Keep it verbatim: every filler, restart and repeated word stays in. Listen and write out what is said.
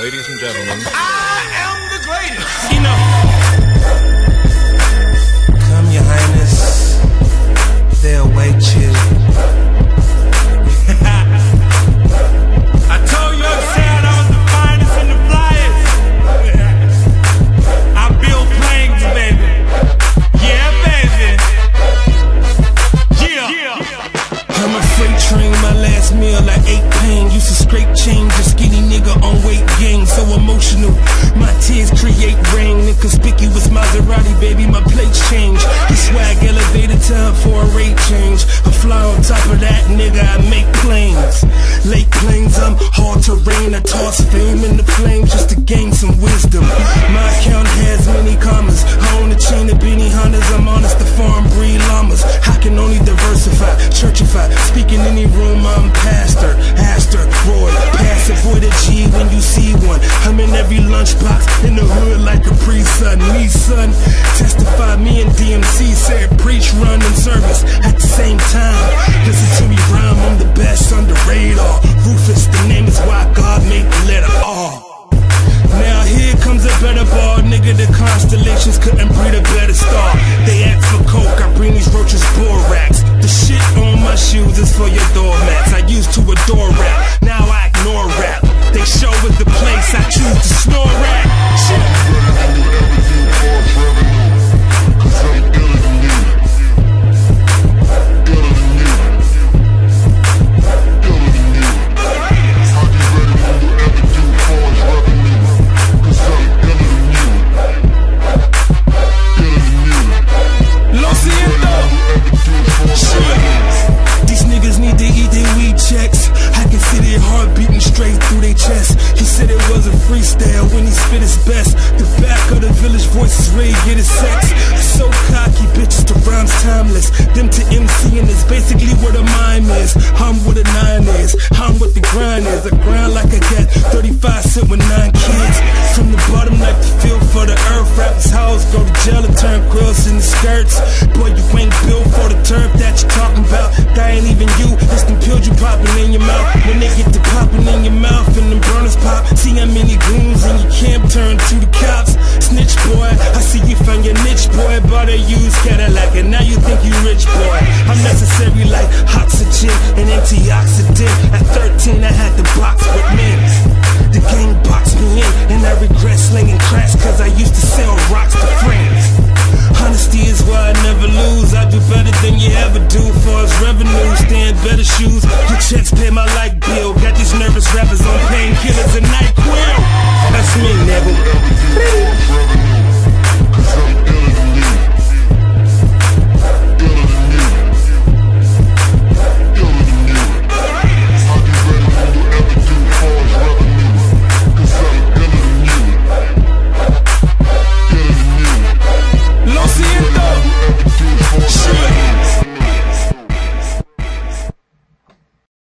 ladies and gentlemen. I am the greatest. You know. Come, Your Highness. They'll wait you. I told you upstairs I was the finest and the flyest. I build planes, baby. Yeah, baby. Yeah. yeah. I'm a freight train, my last meal I ate pain. Used to scrape change, a skinny nigga on weight gain. So emotional, my tears create rain. Inconspicuous Maserati, baby, my plates change. The swag elevated time for a rate change. I fly on top of that, nigga, I make planes. Lake plains, I'm hard terrain. I toss fame in the flames just to gain some wisdom. My account has many commas. I own a chain of Benny Hunters. I'm honest, the farm breed llamas. I can only diversify, churchify. Speaking any room, I'm pastor, Astor, Roy. Pass it, boy, the G when you see one. I'm in every lunchbox in the hood like a pre-sun. Me, son, testify, me and D M C said preach, run, and service at the same time. Listen to me rhyme, I'm the best on the radar. Rufus, the name is why God made the letter R. Now here comes a better bar, nigga, the constellations couldn't breed a better star. They ask for coke, I bring these roaches borax. The shit on my shoes is for your doormats. I used to adore rap, now I ignore rap. They show us the place, I choose to snore rap. These niggas need to eat their weed checks. I can see their heart beating straight through their chest. He said it was a freestyle when he spit his best. The back of the village voices ready to get his sex. So cocky, bitches, the rhymes timeless. Them to MCing is basically what a mime is. I'm what a nine is, I'm what the grind is. I grind like I got thirty-five cent with nine kids. From the bottom like the feel for the earth. Rappers house go to jail and turn girls into skirts. Boy, you ain't built for the turf that you talking about. That ain't even you, it's them pills you popping in your mouth. When they get to popping in your mouth and them burners pop, see how many goons in your camp turn to the cops. Snitch boy, I see you find your niche boy. Bought a used Cadillac and now you think you rich boy. I'm necessary like oxygen and antioxidant. At thirteen I had the box with men. The gang boxed me in and I regret slinging cracks cause I used to sell rocks to friends. Honesty is why I never lose. I do better than you ever do. For as revenue, stay in better shoes. Your checks pay my like